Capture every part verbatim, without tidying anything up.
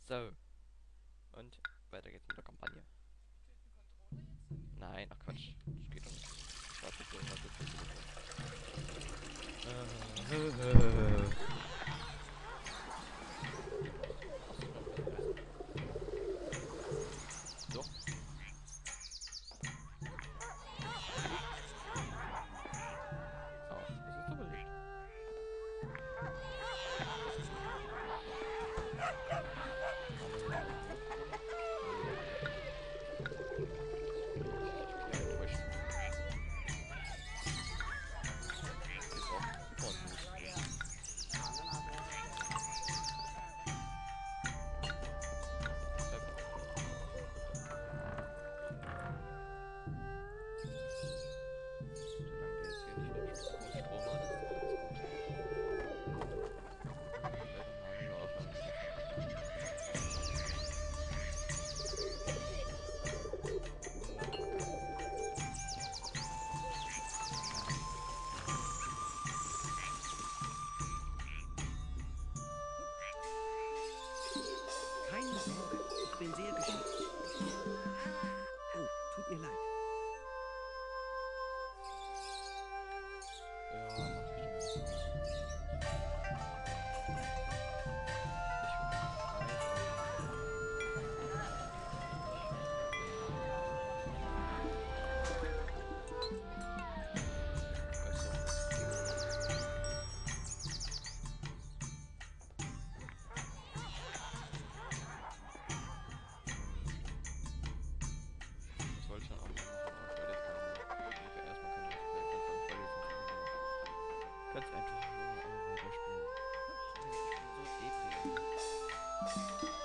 So, und weiter geht's mit der Kampagne. Nein, ach Quatsch, das geht doch nicht. Warte, warte, warte, warte, warte. Äh, So. Ach, das ist aber nicht. Keine Sorge, ich bin sehr geschickt. Oh, tut mir leid. Ja, mach ich dann. Das wollte ich dann auch mal machen, aber ich wollte jetzt keine, erstmal keine Nebenquellen anfangen. Ich wollte jetzt nicht ganz einfach nur äh, weiterspielen. So Depri.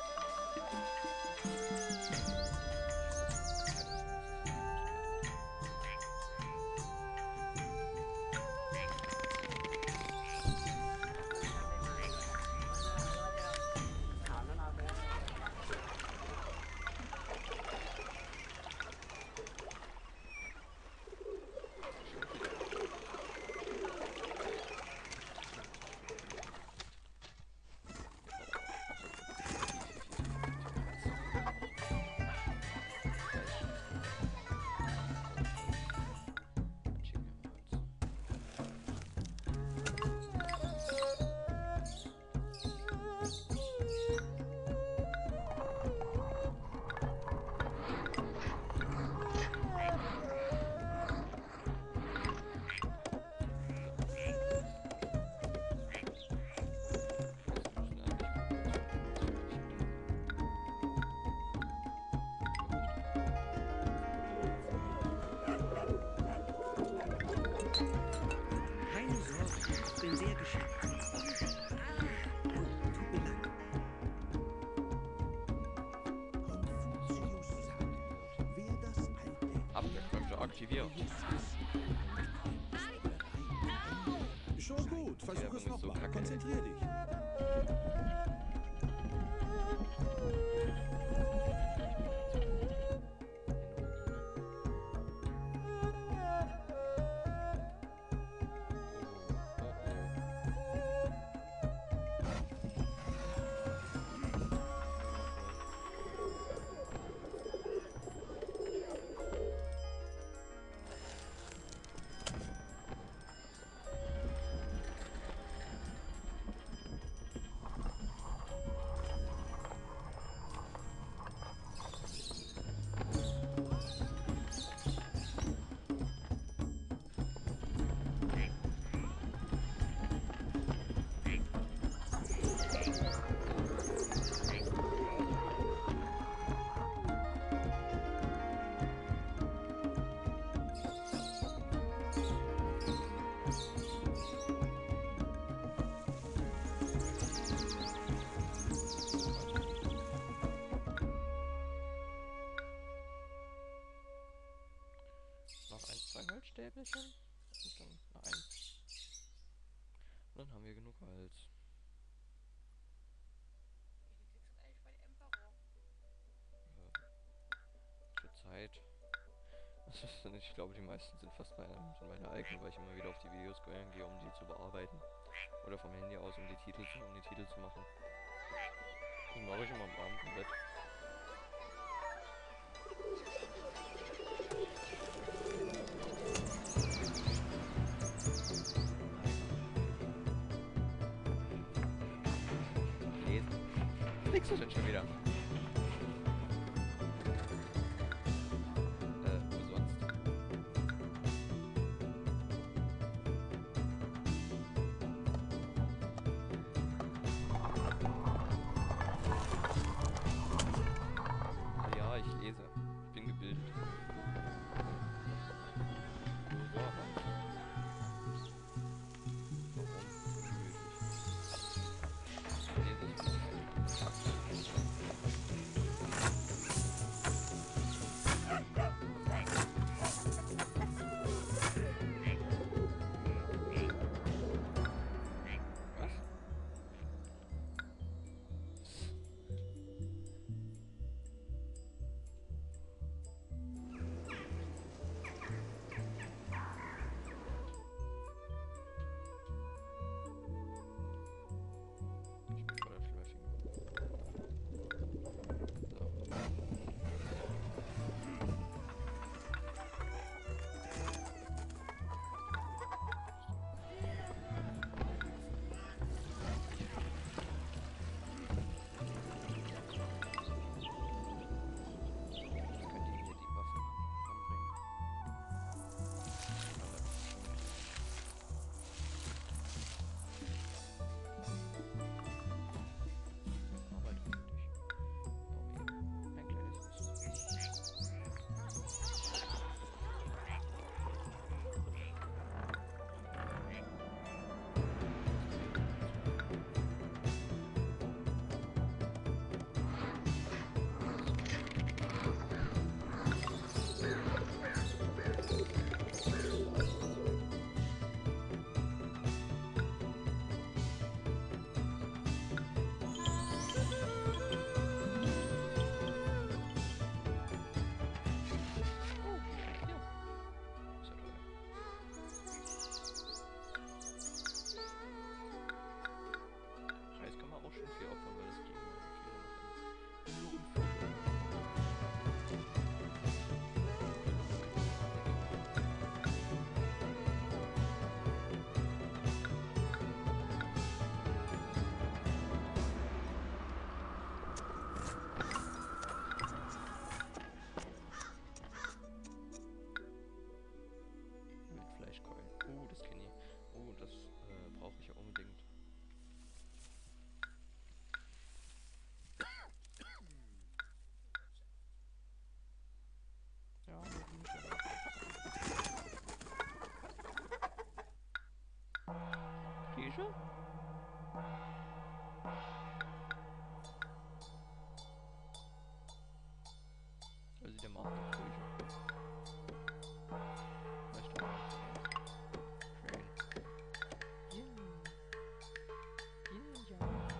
Keine Sorge, ich bin sehr geschickt. Oh, tut mir leid. Konfuzius sagt, wer das alte Abwehrkräfte aktiviert. Schon gut, versuch es Werbung ist so nochmal. kacke, Konzentrier dich. Noch ein, zwei Holzstäbchen. Und dann noch eins. Und dann haben wir genug Holz. Äh, zur Zeit. Ich glaube, die meisten sind fast meine, sind meine eigenen, weil ich immer wieder auf die Videos gehe, um die zu bearbeiten. Oder vom Handy aus, um die Titel zu, um die Titel zu machen. Das mache ich immer am Raum komplett. Lesen. Wo liegst du denn schon wieder? Äh, wo sonst? Ja, ich lese. Ich bin gebildet. Nur so, aber warum? Unmöglich. Lese ich nicht. Was? Ich bin voll der Flimmerfinger. So. Jetzt könnt ihr hier die Waffen anbringen. Arbeit für dich. Oh, hier. Ein kleines Haus. Reis kann man auch schon viel opfern, weil das kriegen wir viele noch hin. Mit Fleischkeulen. Oh, das kenne ich. Oh, das äh, brauche ich ja unbedingt. Ja, Küche? Also der macht noch Küche. Vielleicht auch noch. Schön. Ja. Ja, ja.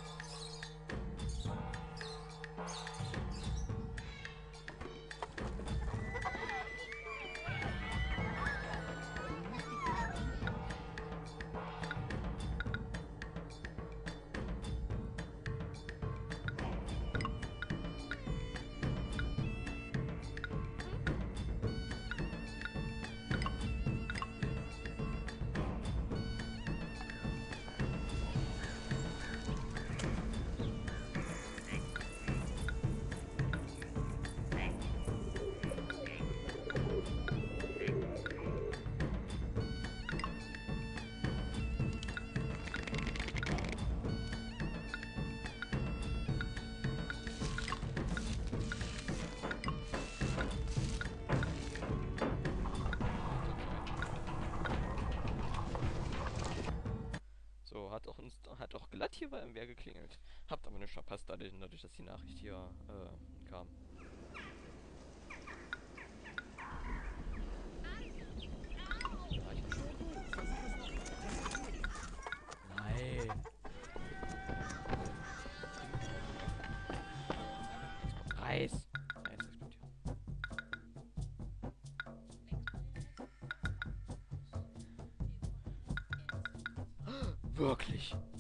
So, hat auch, uns, hat auch glatt hier bei M W geklingelt. Habt aber nicht verpasst, dadurch, dadurch dass die Nachricht hier äh, kam. Nein. Reis. Reis explodiert. Wirklich?